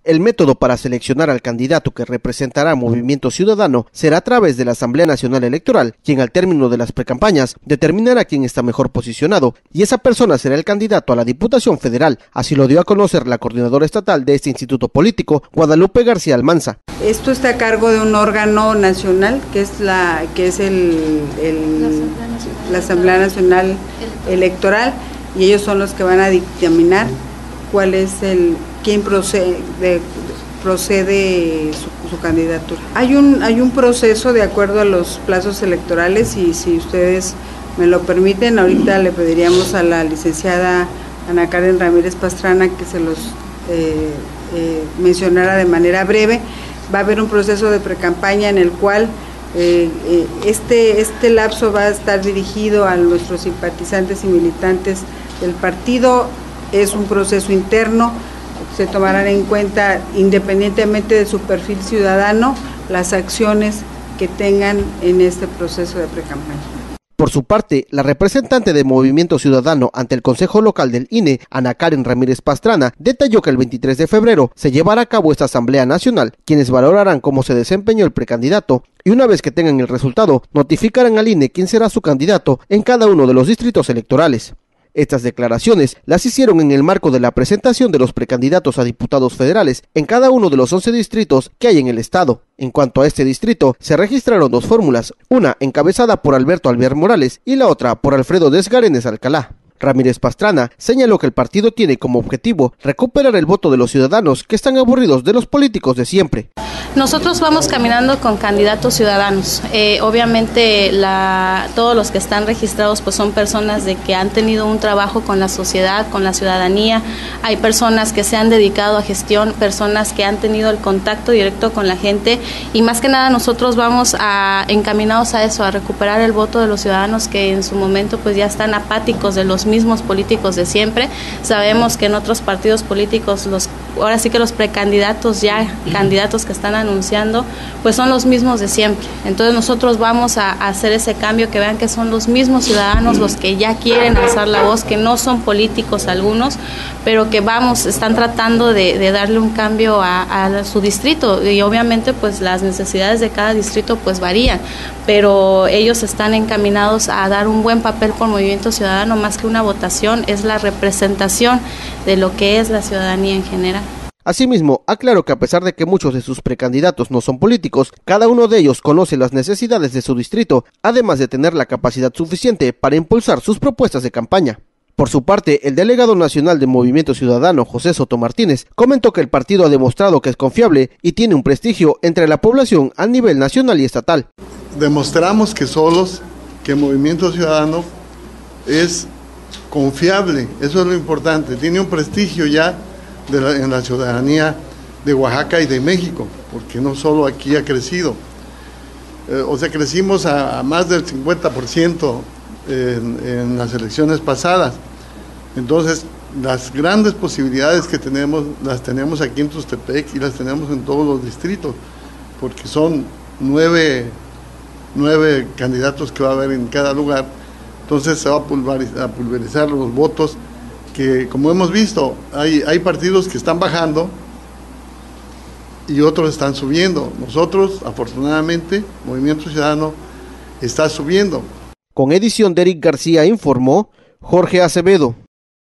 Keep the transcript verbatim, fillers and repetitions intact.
El método para seleccionar al candidato que representará a Movimiento Ciudadano será a través de la Asamblea Nacional Electoral, quien al término de las precampañas determinará quién está mejor posicionado, y esa persona será el candidato a la Diputación Federal. Así lo dio a conocer la coordinadora estatal de este instituto político, Guadalupe García Almanza. Esto está a cargo de un órgano nacional, que es la que es el, el la, Asamblea Nacional, la Asamblea Nacional Electoral, y ellos son los que van a dictaminar cuál es el quién procede de, procede su, su candidatura. Hay un hay un proceso de acuerdo a los plazos electorales, y si ustedes me lo permiten, ahorita le pediríamos a la licenciada Ana Karen Ramírez Pastrana que se los eh, eh, mencionara de manera breve. Va a haber un proceso de precampaña en el cual eh, eh, este, este lapso va a estar dirigido a nuestros simpatizantes y militantes del partido. Es un proceso interno, se tomarán en cuenta, independientemente de su perfil ciudadano, las acciones que tengan en este proceso de precampaña. Por su parte, la representante de Movimiento Ciudadano ante el Consejo Local del I N E, Ana Karen Ramírez Pastrana, detalló que el veintitrés de febrero se llevará a cabo esta Asamblea Nacional, quienes valorarán cómo se desempeñó el precandidato, y una vez que tengan el resultado, notificarán al I N E quién será su candidato en cada uno de los distritos electorales. Estas declaraciones las hicieron en el marco de la presentación de los precandidatos a diputados federales en cada uno de los once distritos que hay en el estado. En cuanto a este distrito, se registraron dos fórmulas, una encabezada por Alberto Alvear Morales y la otra por Alfredo Desgarenes Alcalá. Ramírez Pastrana señaló que el partido tiene como objetivo recuperar el voto de los ciudadanos que están aburridos de los políticos de siempre. Nosotros vamos caminando con candidatos ciudadanos. Eh, obviamente la, todos los que están registrados pues son personas de que han tenido un trabajo con la sociedad, con la ciudadanía. Hay personas que se han dedicado a gestión, personas que han tenido el contacto directo con la gente, y más que nada nosotros vamos a, encaminados a eso, a recuperar el voto de los ciudadanos que en su momento pues ya están apáticos de los mismos políticos de siempre. Sabemos que en otros partidos políticos, los ahora sí que los precandidatos ya, candidatos que están anunciando, pues son los mismos de siempre. Entonces nosotros vamos a, a hacer ese cambio, que vean que son los mismos ciudadanos los que ya quieren alzar la voz, que no son políticos algunos, pero que vamos, están tratando de, de darle un cambio a, a su distrito, y obviamente pues las necesidades de cada distrito pues varían, pero ellos están encaminados a dar un buen papel por Movimiento Ciudadano. Más que una votación, es la representación de lo que es la ciudadanía en general. Asimismo, aclaró que a pesar de que muchos de sus precandidatos no son políticos, cada uno de ellos conoce las necesidades de su distrito, además de tener la capacidad suficiente para impulsar sus propuestas de campaña. Por su parte, el delegado nacional de Movimiento Ciudadano, José Soto Martínez, comentó que el partido ha demostrado que es confiable y tiene un prestigio entre la población a nivel nacional y estatal. Demostramos que solos, que Movimiento Ciudadano es confiable, eso es lo importante, tiene un prestigio ya de la, en la ciudadanía de Oaxaca y de México, porque no solo aquí ha crecido, eh, o sea, crecimos a, a más del cincuenta por ciento en, en las elecciones pasadas. Entonces, las grandes posibilidades que tenemos, las tenemos aquí en Tuxtepec y las tenemos en todos los distritos, porque son nueve, nueve candidatos que va a haber en cada lugar. Entonces se va a pulverizar, a pulverizar los votos, que como hemos visto, hay, hay partidos que están bajando y otros están subiendo. Nosotros, afortunadamente, Movimiento Ciudadano está subiendo. Con edición de Eric García, informó Jorge Acevedo.